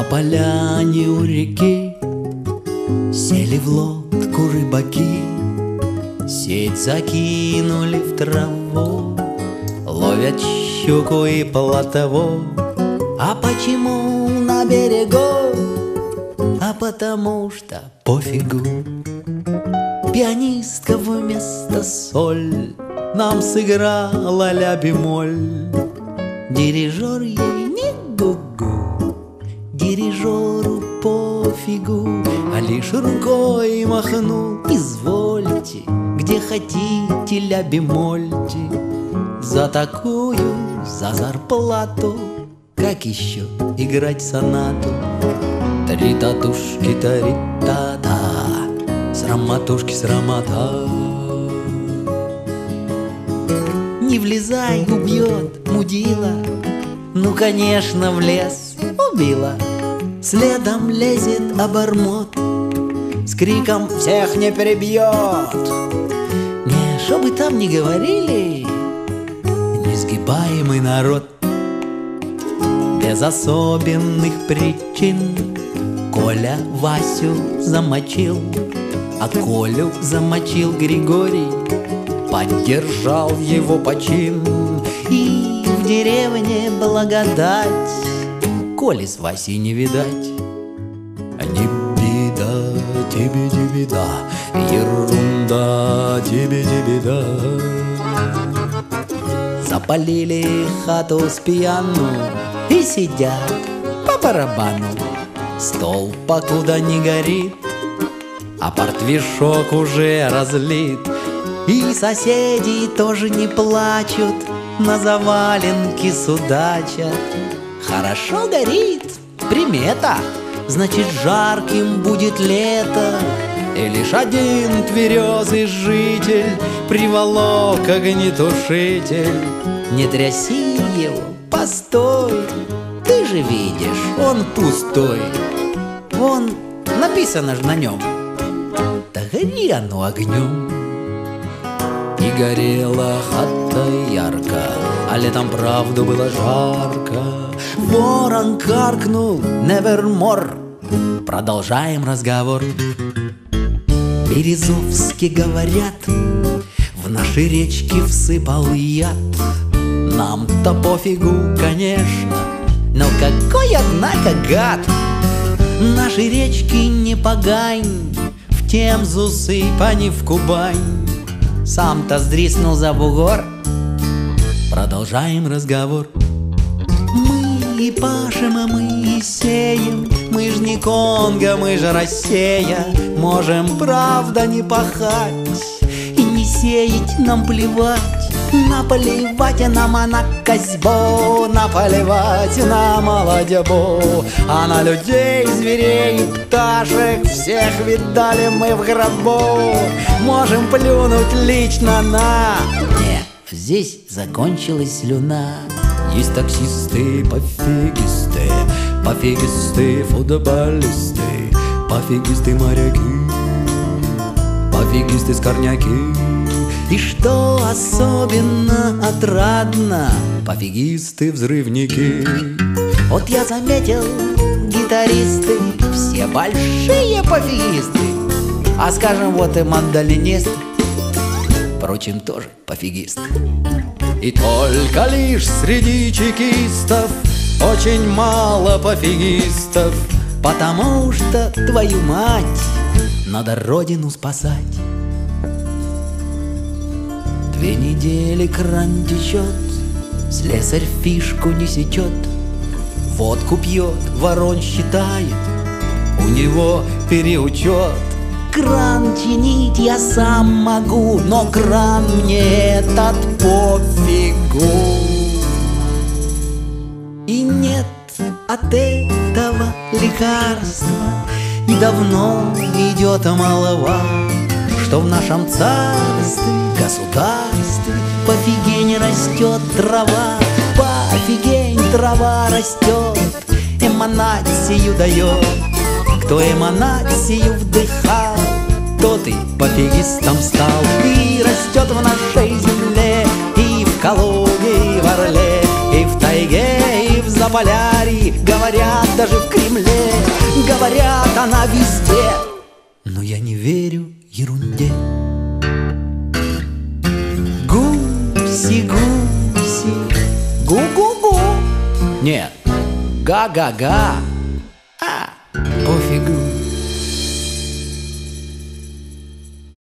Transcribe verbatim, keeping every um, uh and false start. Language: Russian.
На поляне у реки сели в лодку рыбаки, сеть закинули в траву, ловят щуку и плотву. А почему на берегу? А потому что пофигу. Пианистка вместо соль нам сыграла ля бемоль. Дирижер ей не гу-гу, дирижеру пофигу, а лишь рукой махнул: извольте, где хотите ля бемольте. За такую, за зарплату, как еще играть сонату? Три татушки, три та-та, срамотушки, срамота. Не влезай, убьет мудила. Ну, конечно, в лес убила. Следом лезет обормот с криком: всех не перебьет. Не, что бы там ни говорили, несгибаемый народ. Без особенных причин Коля Васю замочил, а Колю замочил Григорий, поддержал его почин. И в деревне благодать, Коли с Васей не видать. А не беда, тебе не беда, ерунда, тебе не беда. Запалили хату с пьяну и сидят по барабану. Стол покуда не горит, а портвишок уже разлит. И соседи тоже не плачут, на заваленке судачат. Хорошо горит, примета, значит, жарким будет лето. И лишь один тверезый житель приволок огнетушитель. Не тряси его, постой, ты же видишь, он пустой. Вон, написано же на нем: да гори оно огнем. И горела хата ярко, а летом правду было жарко. Ворон каркнул: nevermore. Продолжаем разговор. Березовски говорят, в наши речки всыпал яд. Нам-то пофигу, конечно, но какой, однако, гад. Наши речки не погань, в Темзу сыпани в Кубань. Сам-то сдриснул за бугор. Продолжаем разговор. Мы и пашем, а мы и сеем. Мы ж не Конго, мы же Россия. Можем, правда, не пахать и не сеять, нам плевать. Наплевать нам на козьбу, наплевать на молодьбу, а на людей, зверей и пташек всех видали мы в гробу. Можем плюнуть лично на... Нет, здесь закончилась слюна. Есть таксисты, пофигисты, пофигисты, футболисты, пофигисты, моряки, пофигисты, скорняки. И что особенно отрадно, пофигисты, взрывники. Вот я заметил, гитаристы все большие пофигисты, а скажем, вот и мандолинист, впрочем, тоже пофигист. И только лишь среди чекистов очень мало пофигистов, потому что, твою мать, надо родину спасать. Две недели кран течет, слесарь фишку не сечет, водку пьет, ворон считает, у него переучет. Кран чинить я сам могу, но кран мне этот пофигу. И нет от этого лекарства, и давно идет молва, что в нашем царстве, государстве пофигень растет трава. Пофигень трава растет, эманацию дает. Кто эманацию вдыхал, тот и пофигистом стал. И растет в нашей земле, и в Калуге, и в Орле, и в тайге, и в Заполярье. говорят даже в Кремле, говорят, она везде. Но я не верю ерунде. Гуси, гуси, гу-гу-гу. Нет, га-га-га. А, пофигу.